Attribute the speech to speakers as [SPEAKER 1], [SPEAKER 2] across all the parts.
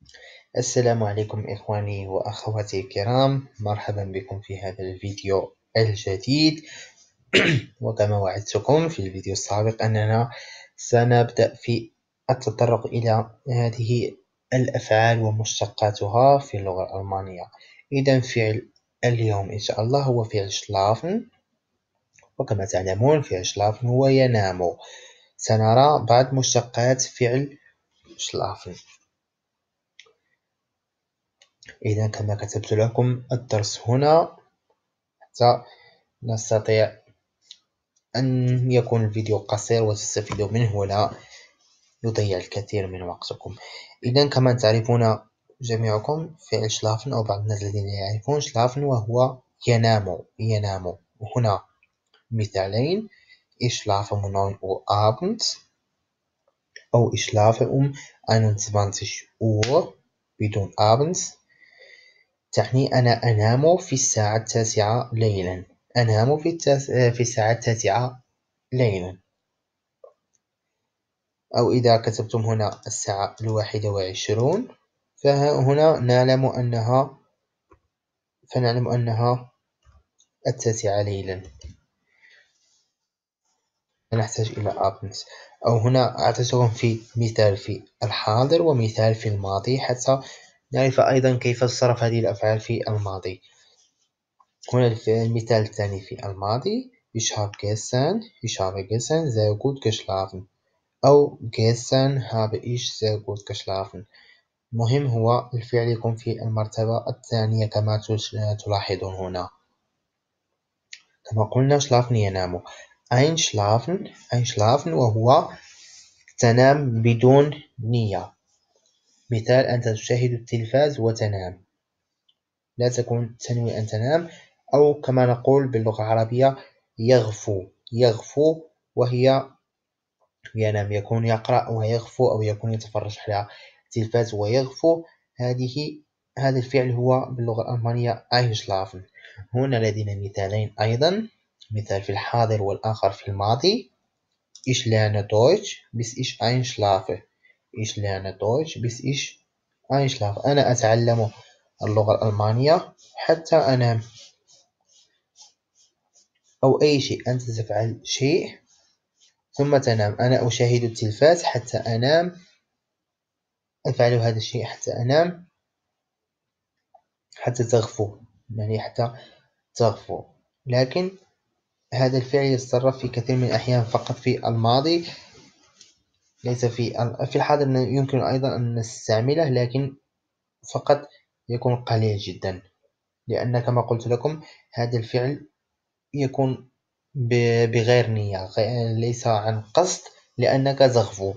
[SPEAKER 1] السلام عليكم إخواني وأخواتي الكرام، مرحبا بكم في هذا الفيديو الجديد. وكما وعدتكم في الفيديو السابق أننا سنبدأ في التطرق إلى هذه الأفعال ومشتقاتها في اللغة الألمانية. إذا فعل اليوم إن شاء الله هو فعل شلافن، وكما تعلمون فعل شلافن هو ينام. سنرى بعض مشتقات فعل شلافن. إذا كما كتبت لكم الدرس هنا حتى نستطيع أن يكون الفيديو قصير وتستفيدوا منه ولا يضيع الكثير من وقتكم. إذا كما تعرفون جميعكم فعل شلافن، أو بعض الناس الذين يعرفون شلافن وهو ينام. هنا مثالين: Ich schlafe um 9 Uhr abends أو Ich schlafe um 21 Uhr بدون abends، تعني أنا أنام في الساعة 9 ليلا. أنام في الساعة 9 ليلا. أو إذا كتبتم هنا الساعة 21 فهنا فنعلم أنها 9 ليلا، نحتاج إلى أبنس. أو هنا أعطيتكم في مثال في الحاضر ومثال في الماضي حتى نعرف أيضا كيف تصرف هذه الأفعال في الماضي. هنا المثال الثاني في الماضي: Ich habe gestern sehr gut geschlafen أو gestern habe ich sehr gut geschlafen. المهم هو الفعل يكون في المرتبة الثانية كما تلاحظون هنا. كما قلنا شلافن ينام، einschlafen وهو تنام بدون نية. مثال: أنت تشاهد التلفاز وتنام، لا تكون تنوي أن تنام. أو كما نقول باللغة العربية يغفو وهي ينام، يكون يقرأ ويغفو أو يكون يتفرج على التلفاز ويغفو. هذا الفعل هو باللغة الألمانية einschlafen. هنا لدينا مثالين أيضا، مثال في الحاضر والآخر في الماضي: Ich lerne Deutsch bis ich einschlafe. Ich lerne Deutsch bis ich einschlafe. أنا أتعلم اللغة الألمانية حتى أنام. أو أي شيء، أنت تفعل شيء ثم تنام. أنا أشاهد التلفاز حتى أنام، أفعل هذا الشيء حتى أنام، حتى تغفو، يعني حتى تغفو. لكن هذا الفعل يتصرف في كثير من الأحيان فقط في الماضي، ليس في الحاضر. يمكن أيضا أن نستعمله لكن فقط يكون قليل جدا، لأن كما قلت لكم هذا الفعل يكون بغير نية، ليس عن قصد، لأنك تغفو.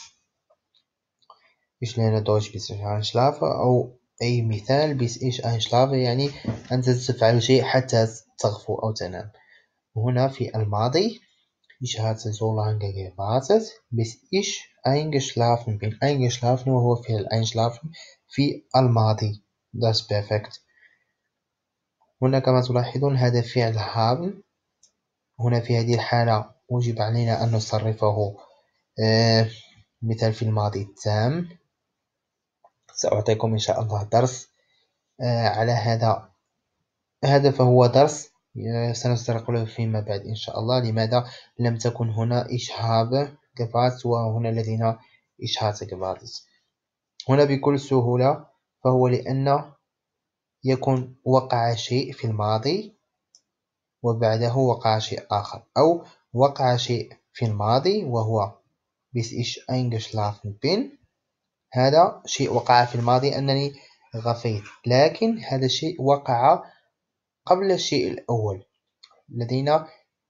[SPEAKER 1] Ich lerne Deutsch bis ich einschlafe. أو أي مثال: bis ich einschlafe يعني أنت تفعل شيء حتى تغفو أو تنام. هنا في الماضي: Ich hatte so lange gewartet bis ich eingeschlafen bin. eingeschlafen وهو فعل einschlafen في الماضي. Das ist perfekt. هنا كما تلاحظون هذا فعل haben. هنا في هذه الحالة وجب علينا أن نصرفه مثال في الماضي التام. سأعطيكم إن شاء الله درس على هذا فهو درس سنتطرق له فيما بعد إن شاء الله. لماذا لم تكن هنا ich habe gewartet وهنا لدينا ich hatte gewartet؟ هنا بكل سهولة فهو لأن يكون وقع شيء في الماضي وبعده وقع شيء آخر، أو وقع شيء في الماضي وهو bis ich eingeschlafen bin. هذا شيء وقع في الماضي أنني غفيت، لكن هذا الشيء وقع قبل الشيء الأول. لدينا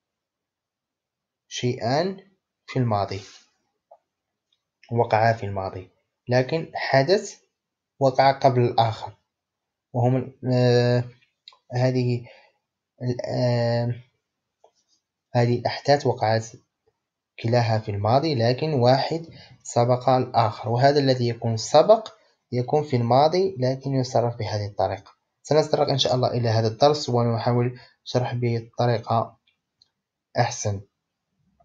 [SPEAKER 1] شيئان في الماضي وقعا في الماضي، لكن حدث وقع قبل الآخر، وهم هذه الأحداث وقعت كلاها في الماضي، لكن واحد سبق الآخر، وهذا الذي يكون سبق يكون في الماضي لكن يصرف بهذه الطريقة. سنتطرق إن شاء الله إلى هذا الدرس ونحاول شرح بطريقة أحسن.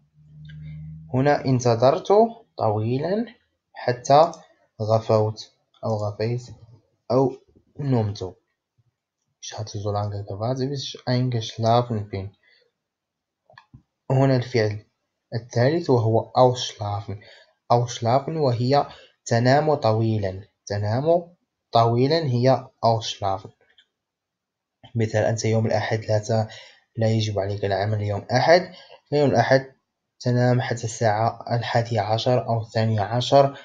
[SPEAKER 1] هنا انتظرت طويلا حتى غفوت. أو غفيت أو نمت. Ich hatte so lange gewartet, bis ich eingeschlafen bin. هنا الفعل الثالث وهو ausschlafen. ausschlafen وهي تنام طويلا. تنام طويلا هي ausschlafen. مثال: أنت يوم الأحد لا يجب عليك العمل يوم أحد. يوم الأحد تنام حتى الساعة 11 أو 12.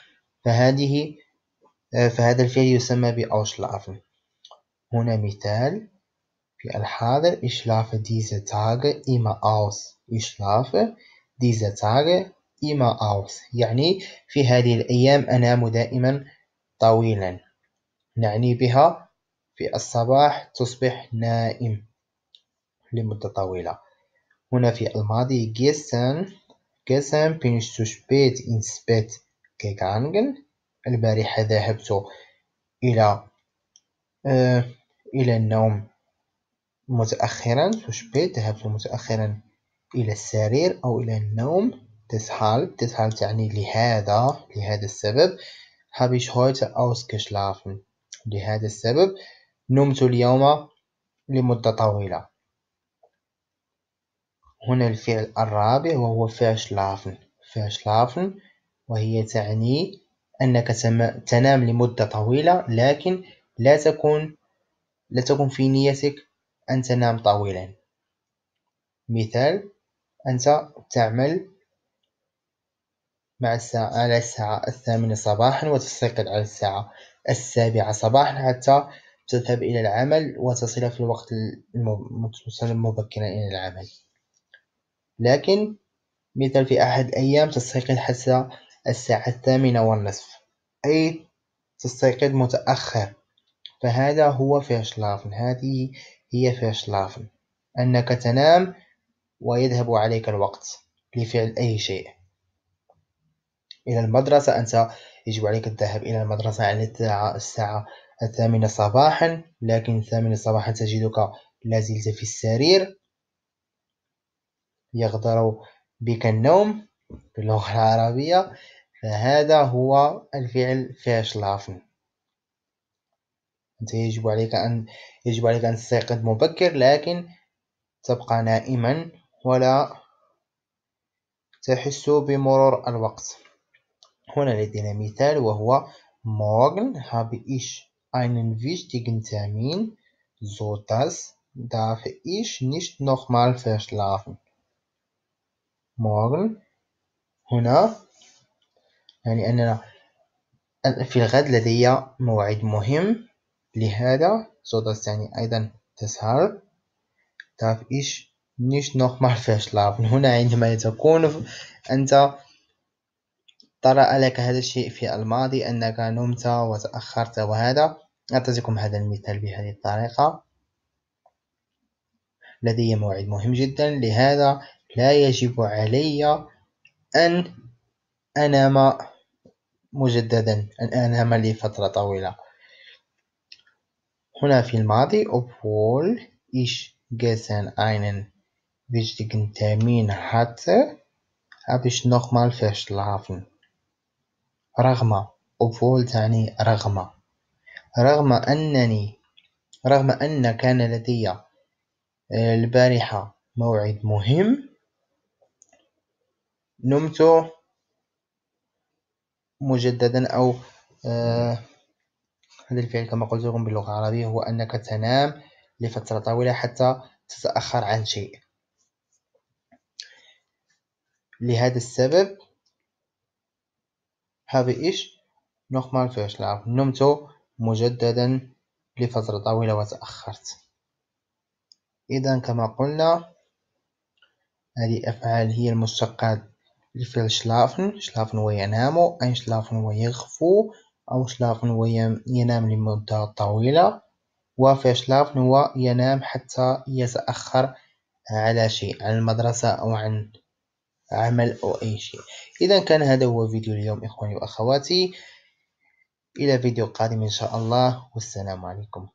[SPEAKER 1] فهذا الفعل يسمى بأوشلافن. هنا مثال في الحاضر: Ich schlafe diese Tage immer aus. Ich schlafe diese Tage immer aus. يعني في هذه الأيام أنام دائما طويلا. نعني بها في الصباح تصبح نائم لمدة طويلة. هنا في الماضي: Gestern bin ich zu spät ins Bett gegangen. البارحة ذهبت إلى النوم متأخرا. zu spät ذهبت متأخرا إلى السرير أو إلى النوم. deshalb تعني لهذا السبب. habe ich heute ausgeschlafen. لهذا السبب نمت اليوم لمدة طويلة. هنا الفعل الرابع وهو verschlafen وهي تعني أنك تنام لمدة طويلة، لكن لا تكون في نيتك أن تنام طويلا. مثال: أنت تعمل على الساعة 8 صباحا وتستيقظ على الساعة 7 صباحا حتى تذهب إلى العمل وتصل في الوقت مبكرا إلى العمل. لكن مثل في أحد الأيام تستيقظ حتى الساعة 8:30، أي تستيقظ متأخر. فهذا هو verschlafen. هذه هي verschlafen، أنك تنام ويذهب عليك الوقت لفعل أي شيء. إلى المدرسة: أنت يجب عليك الذهاب إلى المدرسة على الساعة 8 صباحا، لكن 8 صباحا تجدك لازلت في السرير، يغدر بك النوم باللغة العربية. فهذا هو الفعل verschlafen. أنت يجب عليك أن تستيقظ مبكر، لكن تبقى نائما ولا تحس بمرور الوقت. هنا لدينا مثال وهو Morgen habe ich einen wichtigen Termin, so dass darf ich nicht nochmal verschlafen. Morgen هنا يعني أننا في الغد لدي موعد مهم، لهذا so dass يعني أيضا deshalb darf ich nicht nochmal verschlafen. هنا عندما تكون أنت طرأ لك هذا الشيء في الماضي أنك نمت وتأخرت، وهذا أعطيتكم هذا المثال بهذه الطريقة: لدي موعد مهم جدا، لهذا لا يجب علي أن أنام مجددا، أن أنام لفترة طويلة. هنا في الماضي: obwohl ich gestern einen wichtigen Termin hatte, habe ich nochmal verschlafen. رغم obwohl تعني رغم أن كان لدي البارحة موعد مهم، نمت مجددا. أو هذا الفعل كما قلت لكم باللغة العربية هو أنك تنام لفترة طويلة حتى تتأخر عن شيء. لهذا السبب habe ich nochmal verschlafen. نمت مجددا لفترة طويلة وتأخرت. إذا كما قلنا هذه الأفعال هي المشتقات لفعل schlafen هو ينام، einschlafen هو يغفو، أو schlafen هو ينام لمدة طويلة، وverschlafen هو ينام حتى يتأخر على شيء، عن المدرسة أو عن عمل أو أي شيء. إذا كان هذا هو فيديو اليوم إخواني وأخواتي، إلى فيديو قادم إن شاء الله، والسلام عليكم.